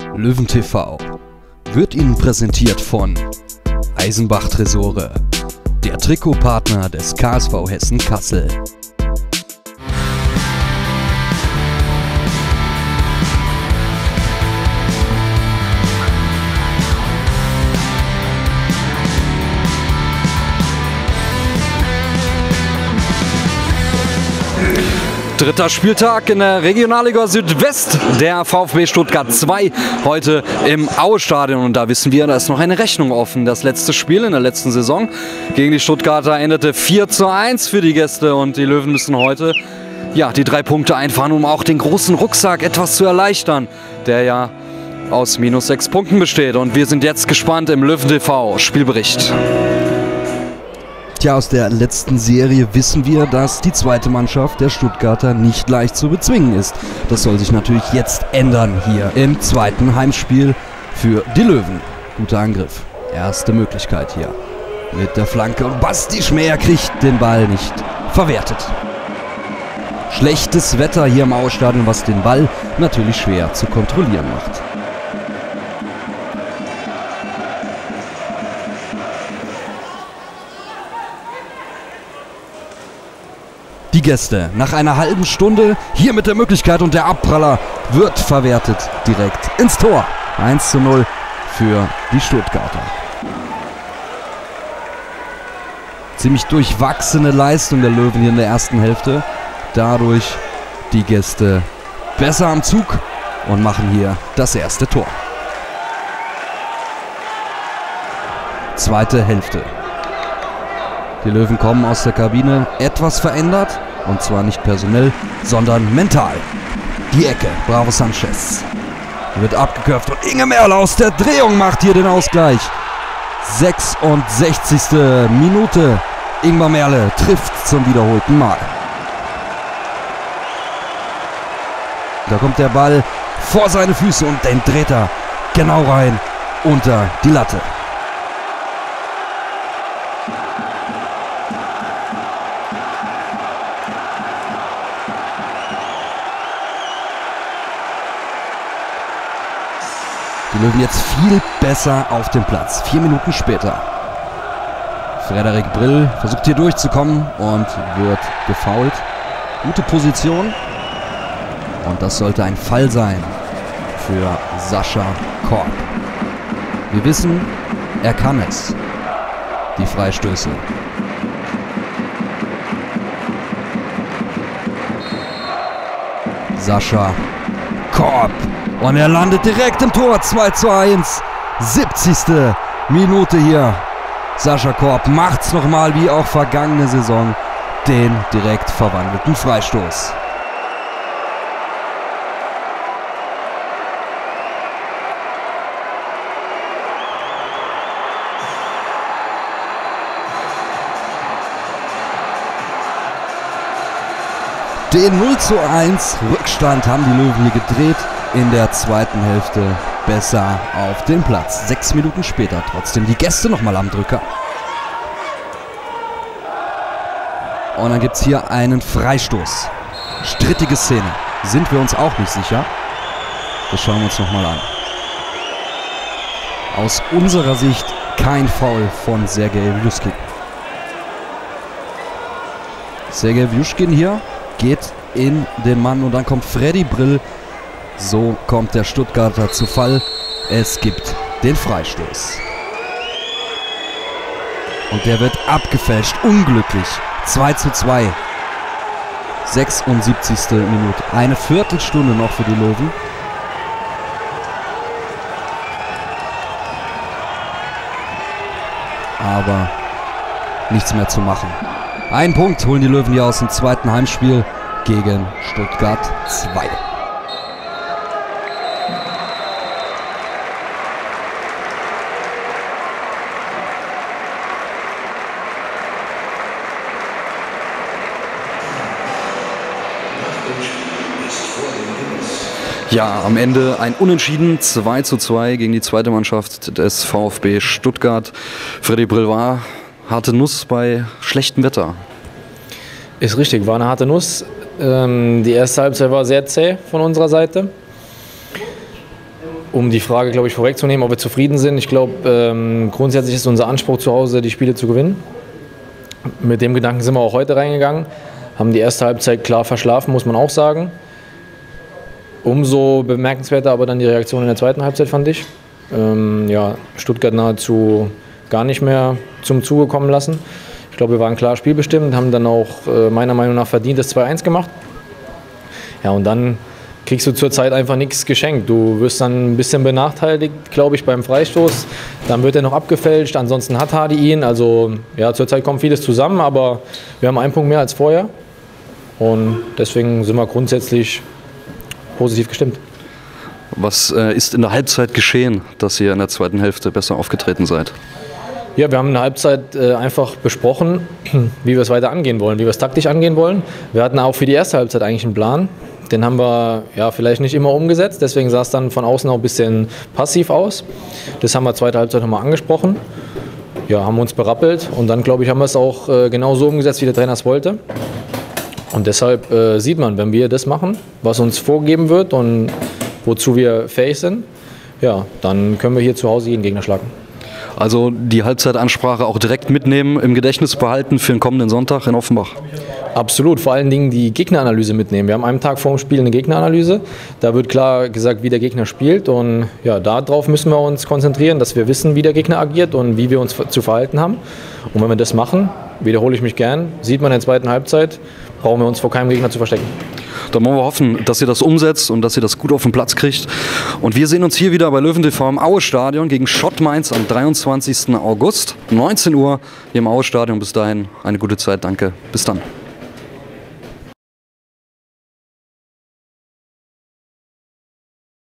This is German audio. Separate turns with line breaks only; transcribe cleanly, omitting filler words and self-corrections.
LöwenTV wird Ihnen präsentiert von Eisenbach Tresore, der Trikotpartner des KSV Hessen Kassel. Dritter Spieltag in der Regionalliga Südwest, der VfB Stuttgart 2, heute im Aue-Stadion. Und da wissen wir, da ist noch eine Rechnung offen. Das letzte Spiel in der letzten Saison gegen die Stuttgarter endete 4:1 für die Gäste. Und die Löwen müssen heute die 3 Punkte einfahren, um auch den großen Rucksack etwas zu erleichtern, der ja aus -6 Punkten besteht. Und wir sind jetzt gespannt im LöwenTV Spielbericht. Tja, aus der letzten Serie wissen wir, dass die zweite Mannschaft der Stuttgarter nicht leicht zu bezwingen ist. Das soll sich natürlich jetzt ändern hier im zweiten Heimspiel für die Löwen. Guter Angriff, erste Möglichkeit hier mit der Flanke und Basti Schmäher kriegt den Ball nicht verwertet. Schlechtes Wetter hier im Aue-Stadion, was den Ball natürlich schwer zu kontrollieren macht. Die Gäste nach einer halben Stunde hier mit der Möglichkeit und der Abpraller wird verwertet direkt ins Tor. 1:0 für die Stuttgarter. Ziemlich durchwachsene Leistung der Löwen hier in der ersten Hälfte. Dadurch die Gäste besser am Zug und machen hier das erste Tor. Zweite Hälfte. Die Löwen kommen aus der Kabine etwas verändert. Und zwar nicht personell, sondern mental. Die Ecke, Bravo Sanchez. Wird abgeköpft und Inge Merl aus der Drehung macht hier den Ausgleich. 66. Minute. Ingmar Merle trifft zum wiederholten Mal. Da kommt der Ball vor seine Füße und den dreht er genau rein unter die Latte. Die Löwen jetzt viel besser auf dem Platz. 4 Minuten später. Frederik Brill versucht hier durchzukommen und wird gefoult. Gute Position. Und das sollte ein Fall sein für Sascha Korb. Wir wissen, er kann es. Die Freistöße. Sascha Korb. Und er landet direkt im Tor. 2:1. 70. Minute hier. Sascha Korb macht's nochmal wie auch vergangene Saison. Den direkt verwandelten Freistoß. Den 0:1 Rückstand haben die Löwen hier gedreht. In der zweiten Hälfte besser auf den Platz. 6 Minuten später trotzdem die Gäste nochmal am Drücker. Und dann gibt es hier einen Freistoß. Strittige Szene. Sind wir uns auch nicht sicher. Das schauen wir uns nochmal an. Aus unserer Sicht kein Foul von Sergej Wjuschkin. Sergej Wjuschkin hier geht in den Mann und dann kommt Freddy Brill. So kommt der Stuttgarter zu Fall. Es gibt den Freistoß. Und der wird abgefälscht. Unglücklich. 2:2. 76. Minute. Eine Viertelstunde noch für die Löwen. Aber nichts mehr zu machen. Einen Punkt holen die Löwen hier aus dem zweiten Heimspiel gegen Stuttgart 2. Ja, am Ende ein Unentschieden, 2:2 gegen die zweite Mannschaft des VfB Stuttgart. Freddy Brill war harte Nuss bei schlechtem Wetter.
Ist richtig, war eine harte Nuss. Die erste Halbzeit war sehr zäh von unserer Seite. Um die Frage, glaube ich, vorwegzunehmen, ob wir zufrieden sind. Ich glaube, grundsätzlich ist unser Anspruch zu Hause, die Spiele zu gewinnen. Mit dem Gedanken sind wir auch heute reingegangen. Haben die erste Halbzeit klar verschlafen, muss man auch sagen. Umso bemerkenswerter aber dann die Reaktion in der zweiten Halbzeit, fand ich. Stuttgart nahezu gar nicht mehr zum Zuge kommen lassen. Ich glaube, wir waren klar spielbestimmt, haben dann auch meiner Meinung nach verdient das 2-1 gemacht. Ja, und dann kriegst du zurzeit einfach nichts geschenkt. Du wirst dann ein bisschen benachteiligt, glaube ich, beim Freistoß. Dann wird er noch abgefälscht, ansonsten hat Hardy ihn. Also ja, zurzeit kommt vieles zusammen, aber wir haben einen Punkt mehr als vorher. Und deswegen sind wir grundsätzlich positiv gestimmt.
Was ist in der Halbzeit geschehen, dass ihr in der zweiten Hälfte besser aufgetreten seid?
Ja, wir haben in der Halbzeit einfach besprochen, wie wir es weiter angehen wollen, wie wir es taktisch angehen wollen. Wir hatten auch für die erste Halbzeit eigentlich einen Plan. Den haben wir vielleicht nicht immer umgesetzt, deswegen sah es dann von außen auch ein bisschen passiv aus. Das haben wir zweite Halbzeit nochmal angesprochen. Ja, haben uns berappelt und dann, glaube ich, haben wir es auch genau so umgesetzt, wie der Trainer es wollte. Und deshalb sieht man, wenn wir das machen, was uns vorgegeben wird und wozu wir fähig sind, ja, dann können wir hier zu Hause jeden Gegner schlagen.
Also die Halbzeitansprache auch direkt mitnehmen, im Gedächtnis behalten für den kommenden Sonntag in Offenbach?
Absolut, vor allen Dingen die Gegneranalyse mitnehmen. Wir haben einen Tag vor dem Spiel eine Gegneranalyse. Da wird klar gesagt, wie der Gegner spielt. Und ja, darauf müssen wir uns konzentrieren, dass wir wissen, wie der Gegner agiert und wie wir uns zu verhalten haben. Und wenn wir das machen, wiederhole ich mich gern, sieht man in der zweiten Halbzeit, brauchen wir uns vor keinem Gegner zu verstecken.
Dann wollen wir hoffen, dass ihr das umsetzt und dass ihr das gut auf den Platz kriegt. Und wir sehen uns hier wieder bei Löwen TV im Aue-Stadion gegen Schott Mainz am 23. August, 19 Uhr hier im Aue-Stadion. Bis dahin eine gute Zeit, danke. Bis dann.